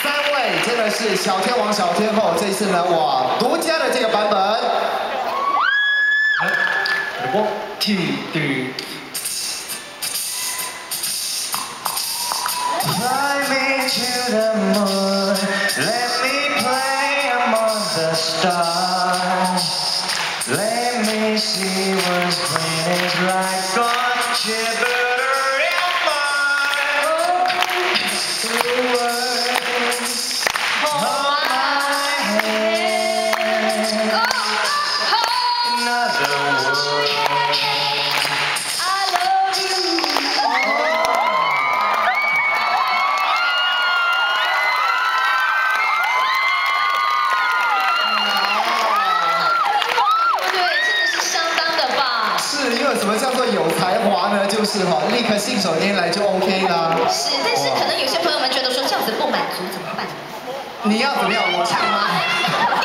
3位真的是小天王、小天后，这次呢，哇，独家的这个版本。1、2、3。Fly me to the moon, let me play among the stars. Let me see what spring is like on Jupiter and Mars. The words hold my hand. Another world. I love you. 因为什么叫做有才华呢？就是立刻信手拈来就 OK 啦。 是，但是可能有些朋友们觉得说这样子不满足怎么办？ 你要怎么样？我唱吗？